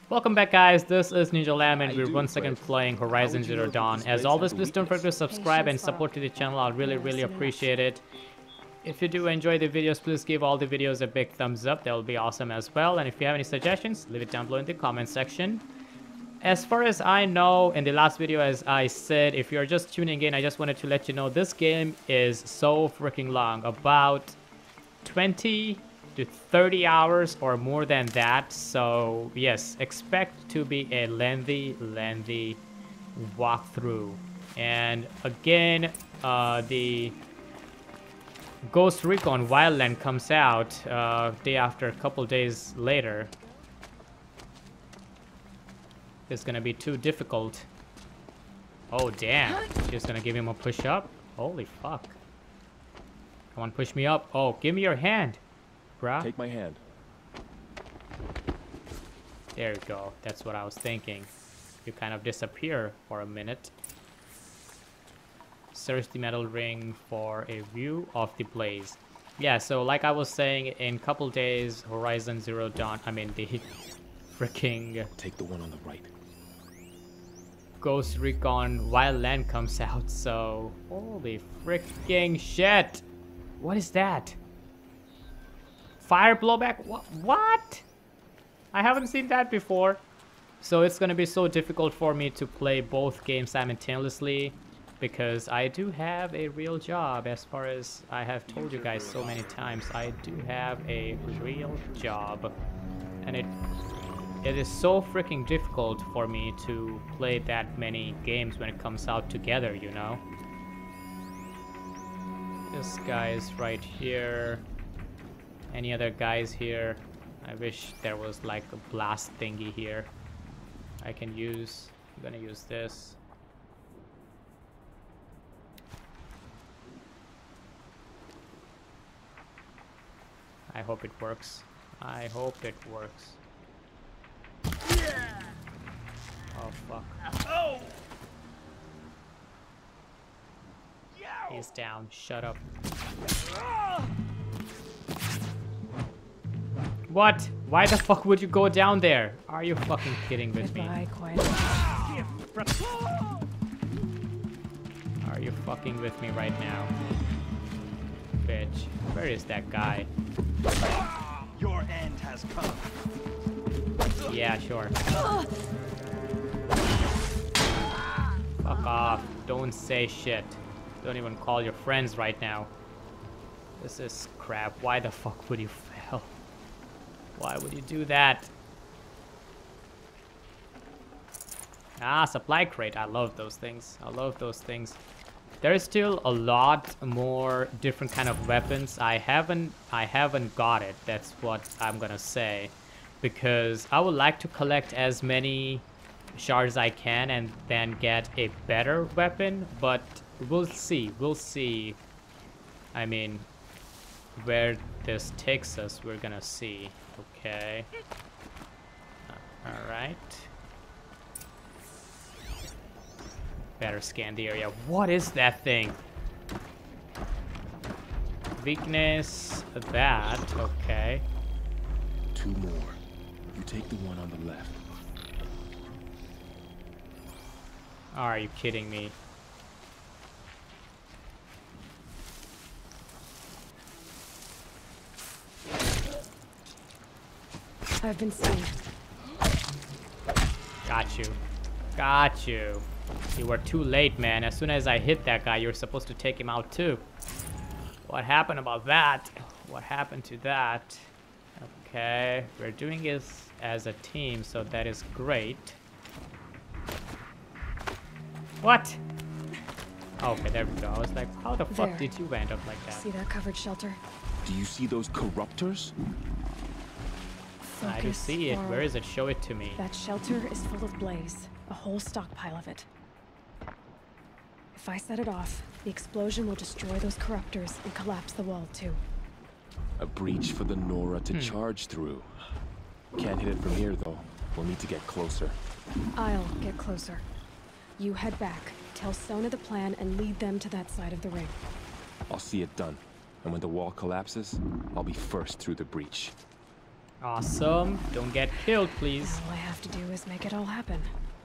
Welcome back, guys. This is Ninjalamb and we're once again playing Horizon Zero Dawn. As always, please don't forget to subscribe and support to the channel. I'll really appreciate it. If you do enjoy the videos, please give all the videos a big thumbs up. That will be awesome as well. And if you have any suggestions, leave it down below in the comment section. As far as I know, in the last video, as I said, if you're just tuning in, I just wanted to let you know this game is so freaking long. About 20 to 30 hours or more than that. So yes, expect to be a lengthy walkthrough. And again, the Ghost Recon Wildland comes out day after, a couple days later. It's gonna be too difficult. Oh damn, she's gonna give him a push up. Holy fuck. Come on, push me up. Oh, give me your hand, bruh. Take my hand. There you go. That's what I was thinking. You kind of disappear for a minute. Search the metal ring for a view of the blaze. Yeah, so like I was saying, in couple days, Horizon Zero Dawn, I mean the freaking Take the one on the right. Ghost Recon Wildland comes out, so holy freaking shit. What is that? Fire blowback? What? I haven't seen that before. So it's gonna be so difficult for me to play both games simultaneously because I do have a real job. As far as I have told you guys so many times, I do have a real job. And it is so freaking difficult for me to play that many games when it comes out together, you know? This guy is right here. Any other guys here? I wish there was like a blast thingy here I can use. I'm gonna use this. I hope it works. I hope it works. Oh fuck. Oh! He's down. Shut up. What? Why the fuck would you go down there? Are you fucking kidding with me? Are you fucking with me right now? Bitch. Where is that guy? Your end has come. Yeah, sure. Fuck off. Don't say shit. Don't even call your friends right now. This is crap. Why the fuck would you fail? Why would you do that? Ah, supply crate. I love those things. I love those things. There is still a lot more different kind of weapons. I haven't got it. That's what I'm gonna say. Because I would like to collect as many shards as I can and then get a better weapon, but we'll see. We'll see. I mean, where this takes us, we're gonna see. Okay. Alright. Better scan the area. What is that thing? Weakness, that. Okay. 2 more. You take the one on the left. Are you kidding me? I've been seen. Got you. Got you. You were too late, man. As soon as I hit that guy, you're supposed to take him out too. What happened about that? What happened to that? Okay, we're doing this as a team, so that is great. What? Okay, there we go. I was like, how the fuck did you end up like that? See that covered shelter? Do you see those corruptors? I do see it. Where is it? Show it to me. That shelter is full of blaze. A whole stockpile of it. If I set it off, the explosion will destroy those corruptors and collapse the wall too. A breach for the Nora to charge through. Can't hit it from here though. We'll need to get closer. I'll get closer. You head back, tell Sona the plan, and lead them to that side of the ring. I'll see it done. And when the wall collapses, I'll be first through the breach. Awesome. Don't get killed, please. All I have to do is make it all happen.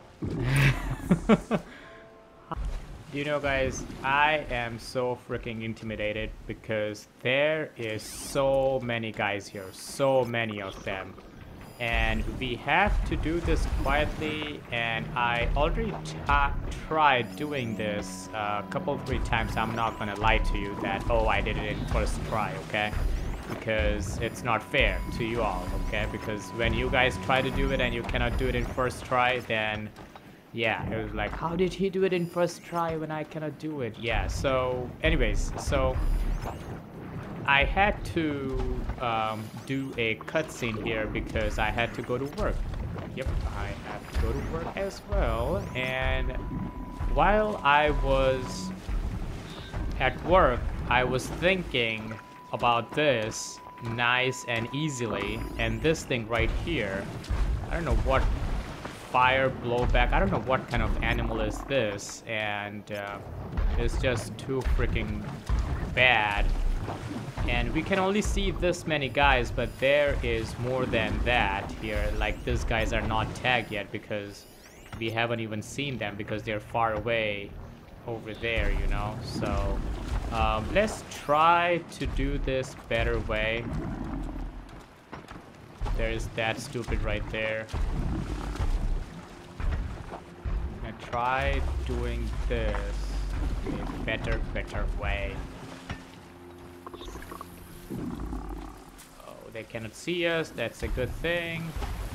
You know, guys, I am so freaking intimidated because there is so many guys here, so many of them. And we have to do this quietly, and I already tried doing this a couple, 3 times. I'm not gonna lie to you that, oh, I did it in first try, okay? Because it's not fair to you all, okay? Because when you guys try to do it and you cannot do it in first try, then yeah, it was like, how did he do it in first try when I cannot do it? Yeah, so anyways, so I had to do a cutscene here because I had to go to work. Yep, I have to go to work as well. And while I was at work, I was thinking about this nice and easily. And this thing right here, I don't know what fire blowback, I don't know what kind of animal is this, and it's just too freaking bad. And we can only see this many guys, but there is more than that here. Like, these guys are not tagged yet because we haven't even seen them because they're far away over there, you know. So let's try to do this better way. There's that stupid right there. Try doing this in a better way. Oh, they cannot see us. That's a good thing.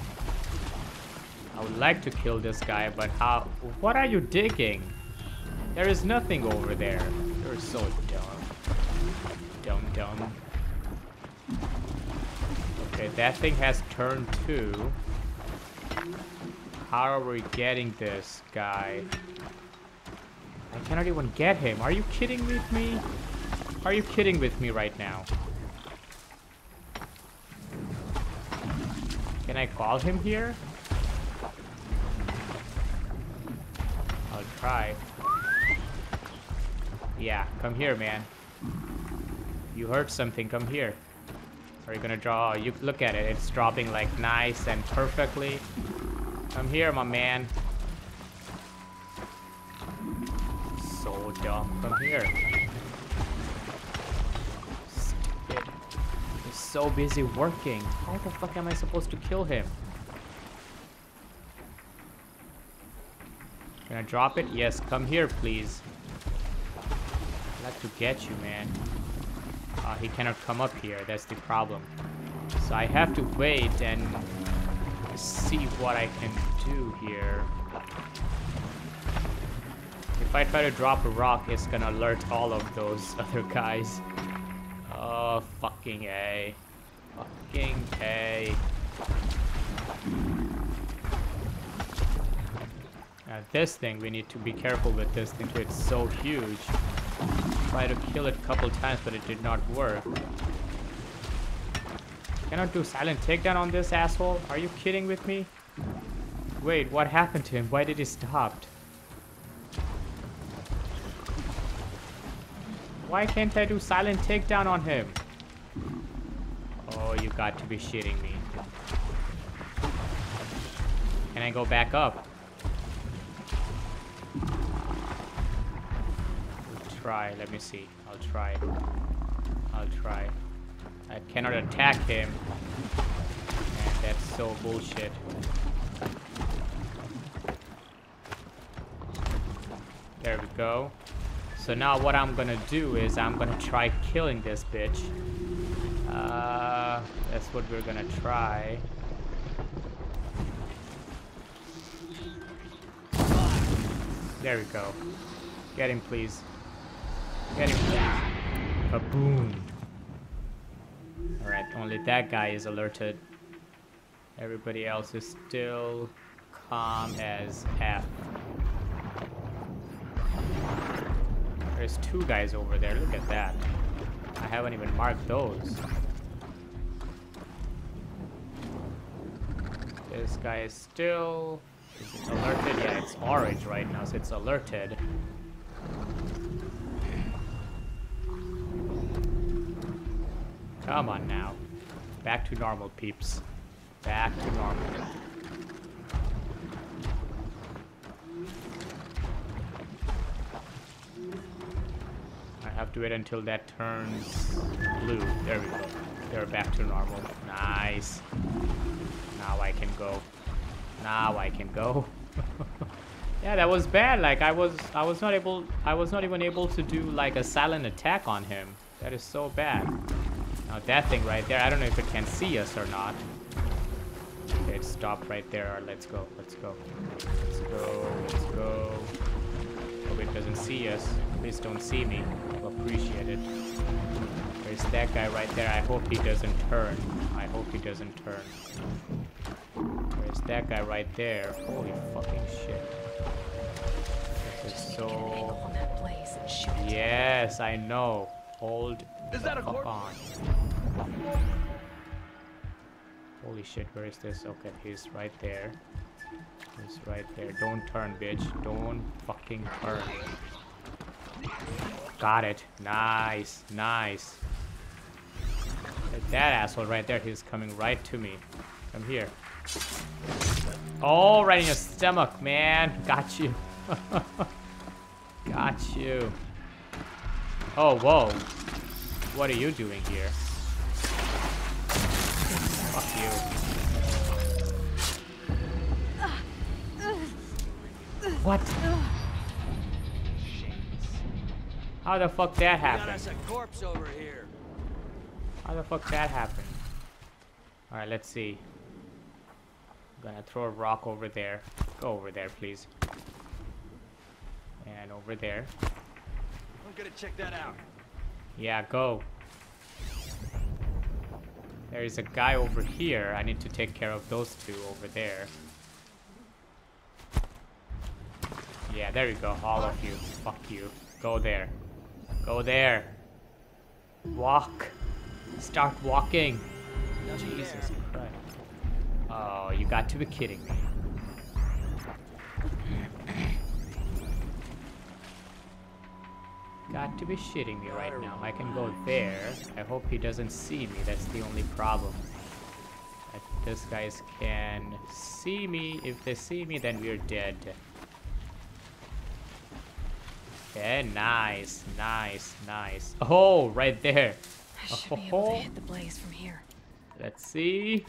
I would like to kill this guy, but how? What are you digging? There is nothing over there. You're so dumb. Dumb. Okay, that thing has turned too. How are we getting this guy? I cannot even get him. Are you kidding with me? Are you kidding with me right now? Can I call him here? I'll try. Yeah, come here, man. You heard something, come here. Are you gonna draw? You look at it, it's dropping like nice and perfectly. Come here, my man. So dumb. Come here. Stupid. He's so busy working. How the fuck am I supposed to kill him? Can I drop it? Yes, come here, please. I'd like to get you, man. He cannot come up here. That's the problem. So I have to wait and see what I can do here. If I try to drop a rock, it's gonna alert all of those other guys. Oh, fucking A. Fucking A. Now this thing, we need to be careful with this thing too. It's so huge. Tried to kill it a couple times, but it did not work. Cannot do silent takedown on this asshole? Are you kidding with me? Wait, what happened to him? Why did he stop? Why can't I do silent takedown on him? Oh, you got to be shitting me. Can I go back up? I'll try, let me see. I'll try. I cannot attack him. Man, that's so bullshit. There we go. So now what I'm gonna do is I'm gonna try killing this bitch. That's what we're gonna try. There we go. Get him, please. Get him, please. Kaboom. Alright, only that guy is alerted. Everybody else is still calm as F. There's 2 guys over there. Look at that. I haven't even marked those. This guy is still... Is it alerted? Yeah, it's orange right now, so it's alerted. Come on now. Back to normal, peeps. Back to normal. I have to wait until that turns blue. There we go. They're back to normal. Nice. Now I can go. Now I can go. Yeah, that was bad. Like I was not even able to do like a silent attack on him. That is so bad. Now that thing right there, I don't know if it can see us or not. Okay, it stopped right there. Right, let's go. Let's go. Let's go. Let's go. Hope it doesn't see us. Please don't see me. I'll appreciate it. There's that guy right there. I hope he doesn't turn. I hope he doesn't turn. There's that guy right there. Holy fucking shit. This is so... Yes, I know. Hold the fuck on. Holy shit, where is this? Okay, he's right there. He's right there. Don't turn, bitch. Don't fucking turn. Got it. Nice. Nice. That asshole right there, he's coming right to me. Come here. Oh, right in your stomach, man. Got you. Got you. Oh, whoa. What are you doing here? Fuck you. What? How the fuck that happened? Corpse over here. How the fuck that happened? Alright, let's see. I'm gonna throw a rock over there. Go over there, please. And over there. I'm gonna check that out. Yeah, go. There is a guy over here. I need to take care of those two over there. Yeah, there you go. All of you. Fuck you. Go there. Go there. Walk. Start walking. Jesus Christ. Oh, you got to be kidding me. Got to be shitting me right now. I can go there. I hope he doesn't see me. That's the only problem. If these guys can see me. If they see me, then we're dead. Okay, nice, nice, nice. Oh, right there. I should be able to hit the blaze from here. Let's see.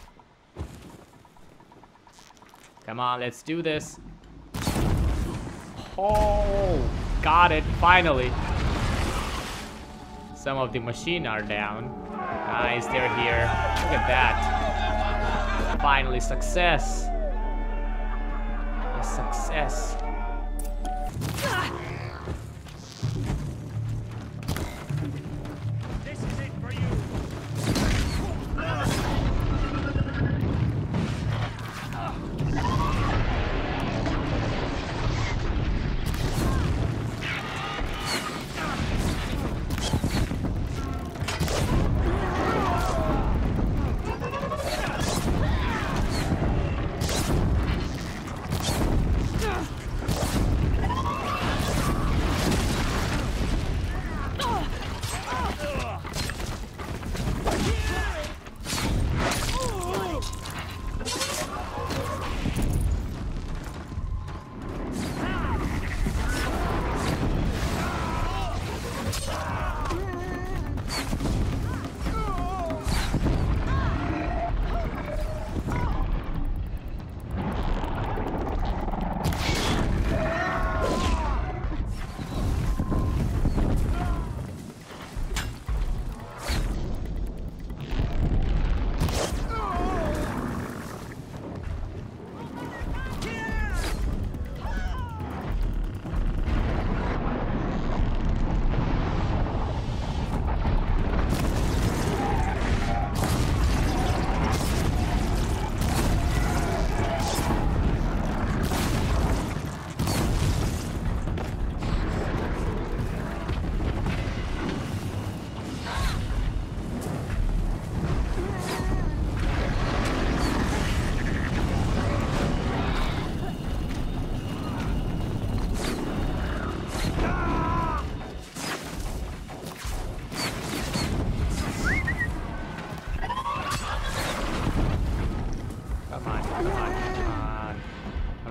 Come on, let's do this. Oh, got it, finally. Some of the machine are down. Nice, they're here. Look at that. Finally, success. A success. This is it for you.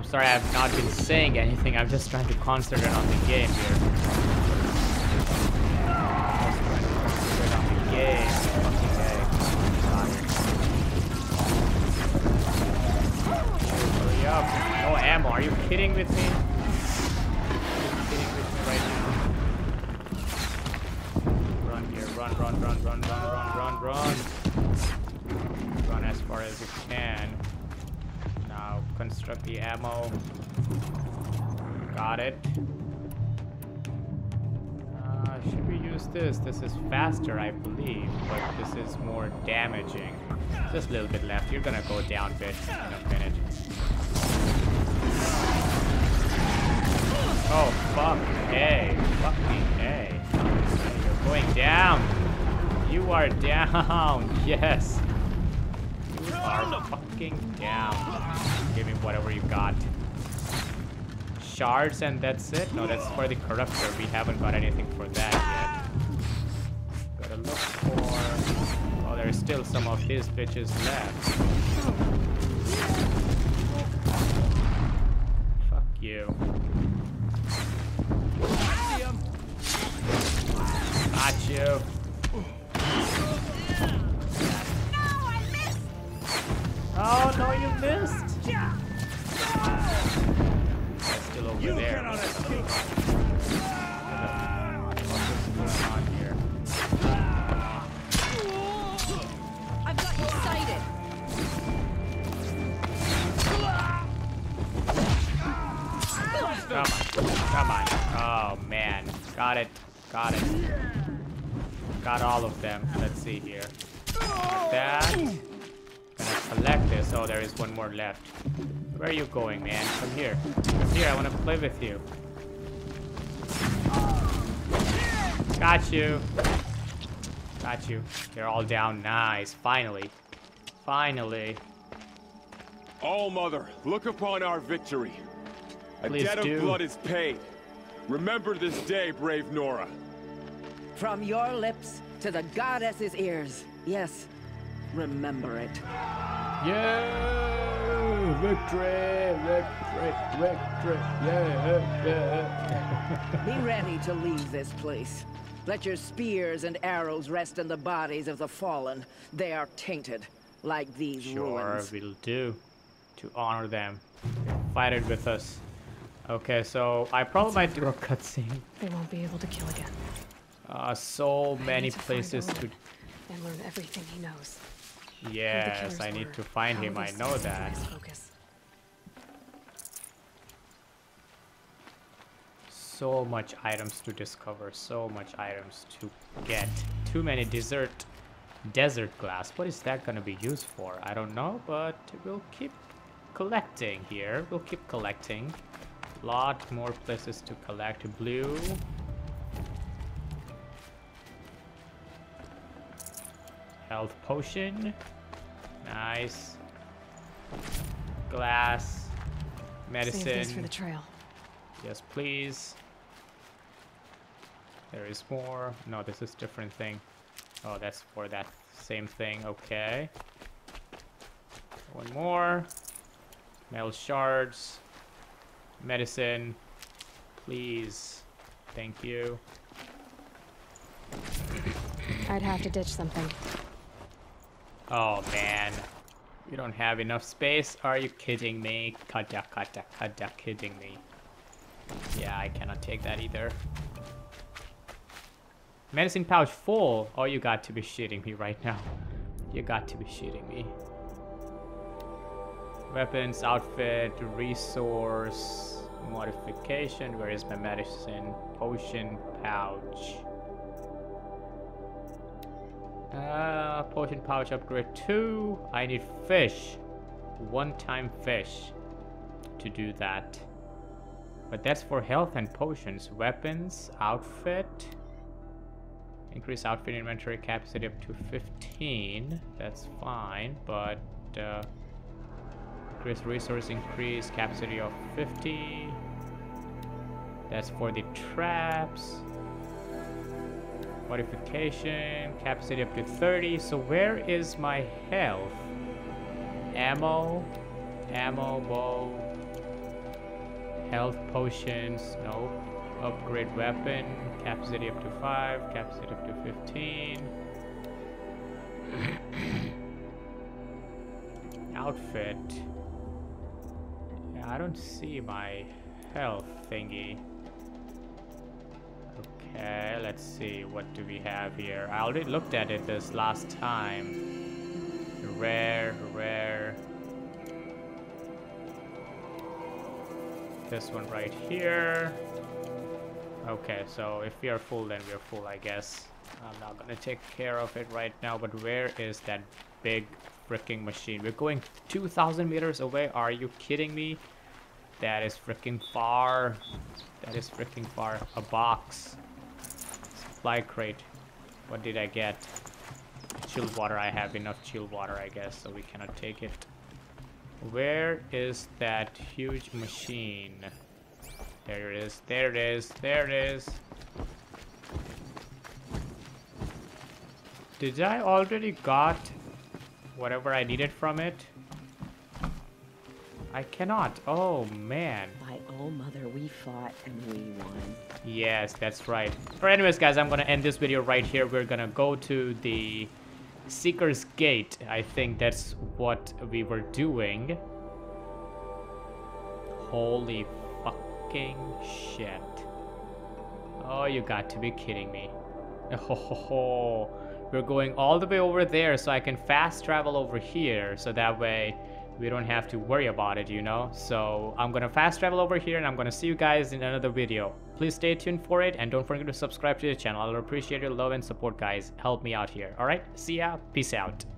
sorry, I've not been saying anything. I'm just trying to concentrate on the game here. Just trying to concentrate on the game. Fucking A. Hurry up. No ammo. Are you kidding with me? Are you kidding with me right now? Run here. Run, run, run, run, run, run, run, run. Run as far as you can. Now construct the ammo. Got it. Should we use this? This is faster, I believe, but this is more damaging. Just a little bit left. You're gonna go down a bit in a minute. Oh, fuck. Hey. Fucking hey. You're going down. You are down. Yes. You are fucking down. Give me whatever you got. Shards and that's it? No, that's for the corruptor. We haven't got anything for that yet. Gotta look for... Oh, there's still some of these bitches left. Fuck you. Got you. Oh no, you missed! That's still over there. What the fuck is going on here? I've got you sighted. Come on, come on. Oh man, got it, got it. Got all of them. Let's see here. Like that. Gonna collect this. Oh, there is one more left. Where are you going, man? Come here. Come here, I wanna play with you. Got you. Got you. They're all down. Nice. Finally. Finally. All Mother, look upon our victory. A Please debt do. of blood is paid. Remember this day, brave Nora. From your lips to the goddess's ears. Yes, remember it. Yeah! Victory! Victory! Victory! Yeah! Be ready to leave this place. Let your spears and arrows rest in the bodies of the fallen. They are tainted, like these Sure, ruins. we'll do. To honor them. Fight it with us. Okay, so I probably might do a cutscene. They won't be able to kill again. So I many need to find places to... Aloy and learn everything he knows. Yes, I need to find him, I know that. Focus. So much items to discover, so much items to get. Too many desert glass. What is that gonna be used for? I don't know, but we'll keep collecting here. We'll keep collecting. Lot more places to collect. Blue. Health potion. Nice. Glass. Medicine. Save this for the trail. Yes, please. There is more. No, this is different thing. Oh, that's for that same thing. Okay. One more. Metal shards. Medicine. Please. Thank you. I'd have to ditch something. Oh, man. We don't have enough space. Are you kidding me? Kata, kidding me. Yeah, I cannot take that either. Medicine pouch full. Oh, you got to be shitting me right now. You got to be shitting me. Weapons, outfit, resource, modification. Where is my medicine? Potion pouch. Potion pouch upgrade 2. I need fish. One-time fish to do that. But that's for health and potions. Weapons, outfit. Increase outfit inventory capacity up to 15. That's fine, but increase resource increase capacity of 50. That's for the traps. Modification capacity up to 30. So where is my health? Ammo, bow, Health potions, nope. Upgrade weapon, capacity up to 5, capacity up to 15. Outfit. Yeah, I don't see my health thingy. Okay, let's see, what do we have here? I already looked at it this last time. Rare. This one right here. Okay, so if we are full, then we are full, I guess. I'm not gonna take care of it right now, but where is that big freaking machine? We're going 2,000 meters away. Are you kidding me? That is freaking far. That is freaking far. A box. Supply crate. What did I get? Chilled water. I have enough chilled water, I guess, so we cannot take it. Where is that huge machine? There it is. There it is. There it is. Did I already got whatever I needed from it? I cannot. Oh, man. By all mother, we fought and we won. Yes, that's right. But anyways, guys, I'm gonna end this video right here. We're gonna go to the Seeker's Gate. I think that's what we were doing. Holy fucking shit. Oh, you got to be kidding me. Oh, we're going all the way over there so I can fast travel over here, so that way we don't have to worry about it, you know? So I'm gonna fast travel over here and I'm gonna see you guys in another video. Please stay tuned for it and don't forget to subscribe to the channel. I'll appreciate your love and support, guys. Help me out here. Alright, see ya. Peace out.